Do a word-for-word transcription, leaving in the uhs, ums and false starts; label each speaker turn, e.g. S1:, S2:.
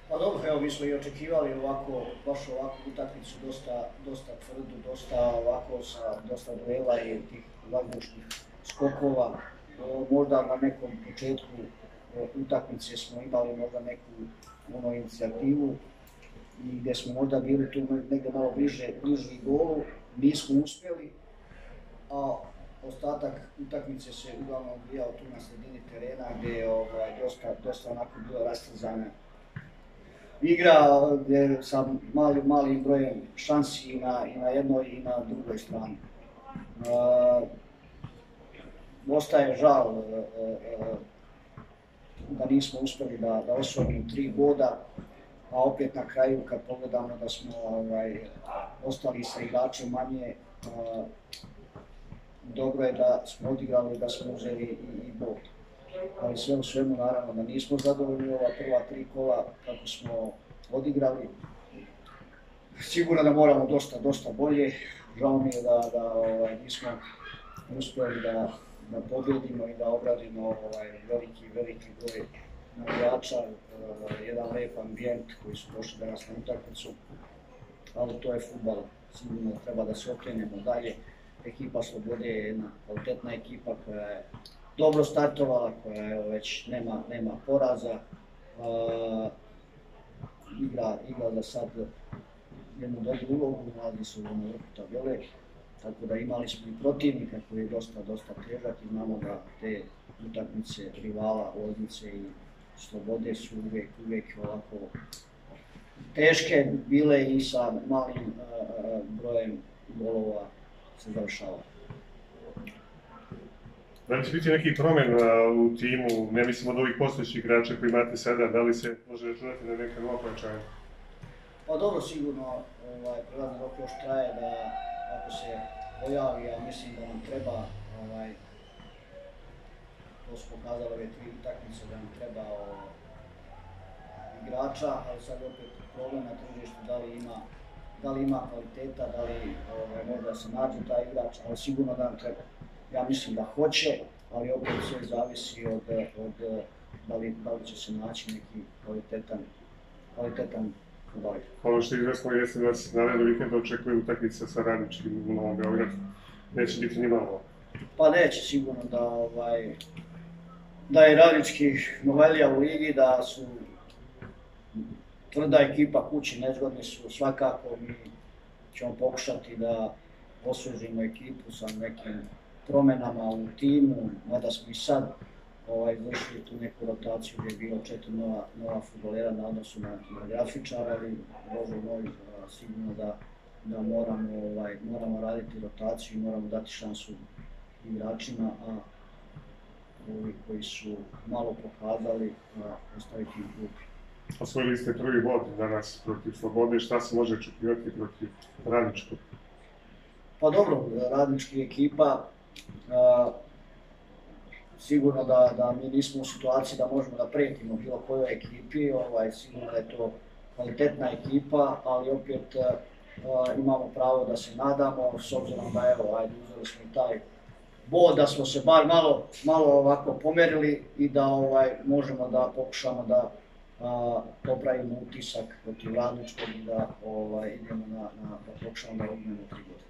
S1: Pa dobro, evo mi smo i očekivali ovako, baš ovakvu utakmicu, dosta, dosta tvrdu, dosta ovako sa dosta duela i tih vazdušnih skokova. Možda na nekom početku utakmice smo imali možda neku ono, inicijativu i gdje smo možda bili tu negdje malo bliže, bliži golu, nismo uspjeli, a ostatak utakmice se uglavnom odvijao tu na sredini terena gdje je ovaj, dosta, dosta onako bilo rastrzana igra gdje sa malim, malim brojem šansi i na, i na jednoj i na drugoj strani. Uh, Ostaje žal uh, uh, da nismo uspjeli da, da osvojimo tri boda, a opet na kraju kad pogledamo da smo ovaj, ostali sa igračem manje, uh, dobro je da smo odigrali, da smo uzeli i, i bod. Ali sve u svemu naravno da nismo zadovoljni ova prva tri kola kako smo odigrali. Sigurno da moramo dosta, dosta bolje. Žao mi je da, da ovaj, nismo uspjeli da, da pobjedimo i da obradimo ovaj, veliki, veliki broj navijača, uh, jedan lep ambijent koji su došli danas na utakmicu. Ali to je fudbal, sigurno treba da se okrenemo dalje. Ekipa Slobode je jedna kvalitetna ekipa koja je dobro startovala, koja je već nema, nema poraza. Uh, igra, igra za sad jednu dobru ulogu, nalazi se u ovom vrhu tabele, tako da imali smo i protivnika koji je dosta, dosta težak i znamo da te utakmice rivala, Loznice i Slobode su uvijek, uvijek ovako teške bile i sa malim uh, brojem golova se završava.
S2: Da li će biti neki promjena u timu, ne mislim od ovih postojećih igrača koji imate sada, da li se može računati na neka nova pojačanja?
S1: Pa dobro, sigurno ovaj, prelazni rok još traje da ako se pojavi, ja mislim da nam treba, ovaj, to su pokazali ove tri utakmice, da nam treba o, igrača, ali sad opet problem na tržištu da li ima, da li ima kvaliteta, da li ovaj, možda se nađe taj igrač, ali sigurno da nam treba. Ja mislim da hoće, ali opet sve zavisi od, od da, li, da li će se naći neki kvalitetan, kvalitetan futbaler.
S2: Ono što je izvesno jeste da se narednog vikenda očekuje utakmica sa Radničkim u Novom Beogradu. Neće biti ni malo.
S1: Pa neće sigurno da, ovaj, da je Radnički Novajlija u ligi, da su tvrda ekipa, kući nezgodni su, svakako mi ćemo pokušati da osvežimo ekipu sa nekim promjenama u timu, mada smo i sad ovaj, vršili tu neku rotaciju gdje je bilo četiri nova, nova fudbalera na odnosu na, na grafičara, ali Bože moj, sigurno da, da moramo, ovaj, moramo raditi rotaciju i moramo dati šansu igračima, a ovi koji su malo pokazali, ostaviti ih u grupi.
S2: Osvojili ste prvi bod danas protiv Slobode, šta se može očekivati protiv Radničkog?
S1: Pa dobro, Radnički ekipa, Uh, sigurno da, da mi nismo u situaciji da možemo da prijetimo bilo kojoj ekipi, ovaj, sigurno da je to kvalitetna ekipa, ali opet uh, imamo pravo da se nadamo, s obzirom da evo, ajde, uzeli smo i taj bod, da smo se bar malo, malo ovako pomerili i da ovaj, možemo da pokušamo da uh, popravimo utisak protiv Radničkog i da ovaj, idemo na, na, da pokušamo da odmemo tri godine.